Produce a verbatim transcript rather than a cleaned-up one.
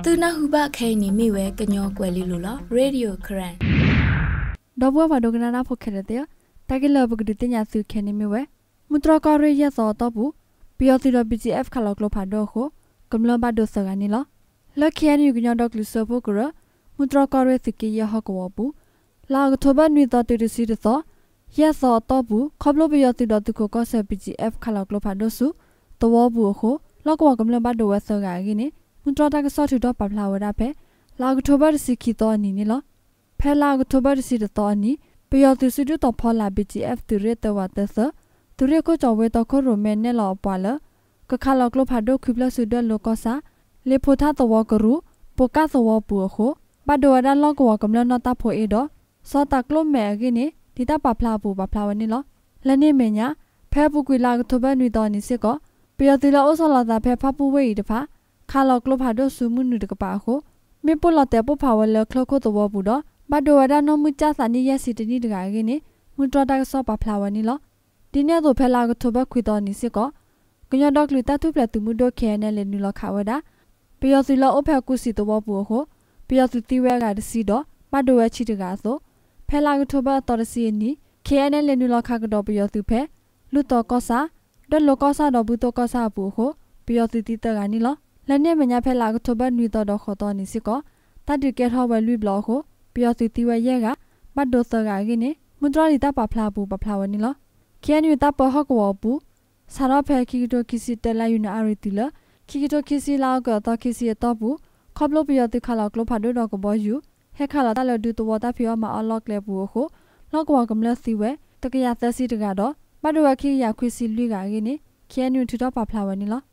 Tu na huba kay ni mi we kanyo kweli lula radio current. Dabu wa dogna na phokhere te takila bugdi tinya su kheni mi we mutra ka re ya so to bu pio ti do B G F khala klo pha do kho kamla ba do sa ga ni lo la khian yu kanyo dok lu so bu ko mutra ka re sikki ya ha ko bu la ga thoba ni to ti si de so ya so to bu khoblo pio ti do tu ko ko se B G F khala klo pha do su to wo bu kho la ko kamla ba do wa sa ga gi ni mutra ta ka so tu do pa phla wa da phe la ga thoba si khi to ni ni loဖဲလာကထဘရစီတော်နီပယောသူစုတော်ဖောလာ B G F သူရတဝတ်သသူရကိုကြောဝဲတော်ခရိုမဲနဲ့လောပွာလကခါလောက်ကလဖာဒိုခိပလဆုဒလောကဆာလေဖိုသာတဝကရူပိုကာသဝပူခိုဘဒဝဒလောကဝကမလနတာဖိုအေဒစောတကလမဲဂိနေဒီတာပဖလာပူပဖလာဝနီလောလနေမညာဖဲပုကွေလာကထဘနွီတော်နီစစ်ကပယောသူလောအဆောလာတာဖဲဖပူဝေတဖာခါလောက်ကလဖာဒိုဆုမှုနုတကပါခိုမေပိုလတဲ့ပဖာဝလခလခိုတဝပူတော့ဘတ်ဒိုဝဒါနိုမူချာစာနီယစီတနီတကရင်းနေမူတော်တာဆော့ပါဖလာဝနီလောဒီနေ့တော့ဖဲလာကထဘခွေတော်နီစစ်ကကညဒေါကလူတတုပလတူမှုဒိုခဲနဲ့လေနူလခဝဒါပယောစီလောအဖက်ကုစီတဝပူဟိုပယောစီတီဝဲကတစီတော့ဘတ်ဒိုဝဲချီတကဆိုဖဲလာကထဘတော်တစီနီခဲနဲ့လေနူလခကတော့ပယောစီဖဲလူတော်ကောစာဒလောကောစာတော့ဘူးတော့ကောစာပူဟိုပယောစီတီတကနီလောလက်နဲ့မညာဖဲလာကထဘနွီတော်တော့ခေါ်တော်နီစစ်ကတတ်ဒီကဲထောဝဲလူဘလောဟိုပျော်စီတီဝရဲကဘတ်ဒိုဆာကကိနေမူဒရာလီတာပဖလာဘူးပဖလာဝနီလောခဲနူတာပဟော့ကောဘူးဆာရဖဲခိကတိုခိစီတလာယူနာအရီတီလခိကတိုခိစီလာကတော့ခိစီတော့ဘူးခေါပလိုပျော်တိခါလောက်ကလဖာဒိုတော့ကဘောယူဟက်ခါလာတလဒူတဝတာဖီယောမအလော့ကလေဘူးခိုလောက်ကဝကမလစီဝဲတကရသက်စီတကတော့ဘတ်ဒိုဝခိရခွီစီလူကကိနေခဲနူထူတော့ပဖလာဝနီလော